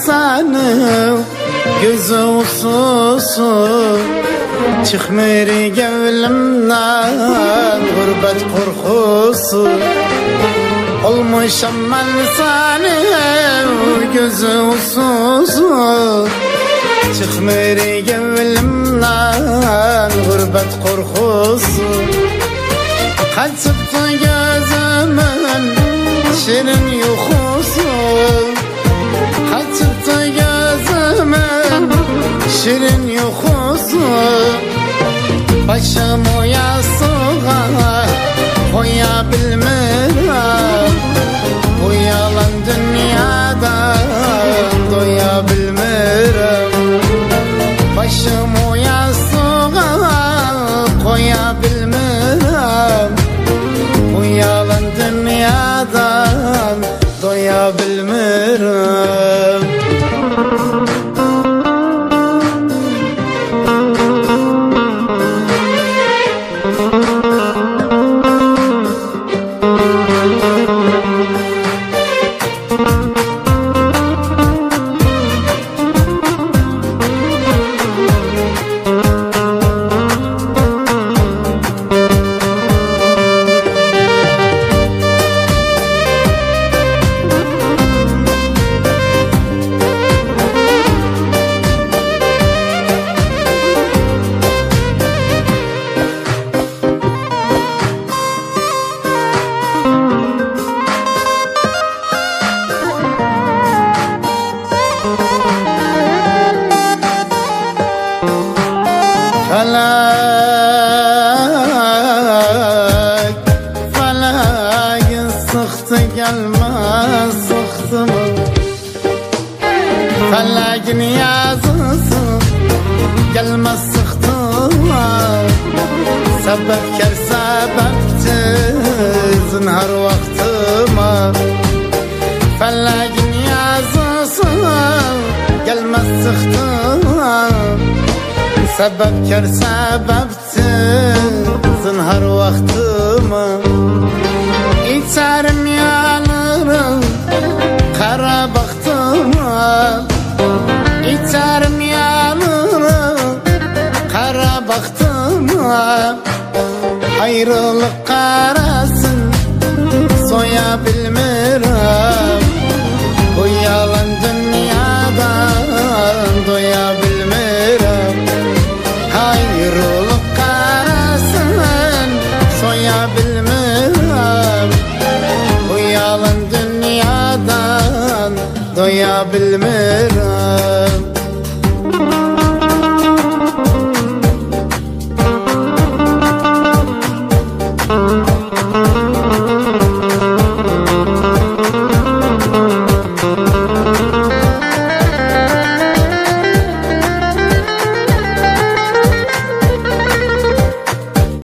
insanı gözü ususu çıkmır gevlimden gurbet korkusu olmuşam ben sana gözü ususu çıkmır gevlimden gurbet korkusu kaçıptı gözümün şirin yuhusu kaçıptı gözümün şirin yuhusu başımı yastığa koyabilmirəm bu yalan dünyadan doyabilmirəm başımı yastığa koyabilmirəm bu yalan dünyadan doyabilmirəm. Felak sıktı gelmez sıktı mı Felak'in yazısı gelmez sıktı mı Sebepkar sebepti zinhar vaktıma Felak'in yazısı gelmez sıktı mı Sebepkar sebepti zinhar vaktıma İçerim yanırım kara baktıma İçerim yanırım kara baktıma Ayrılık karasın soyabilmirəm bu yalan dünyadan doyabilmirəm Ayrılık karasın soyabilmirəm bu yalan dünyadan doyabilmirəm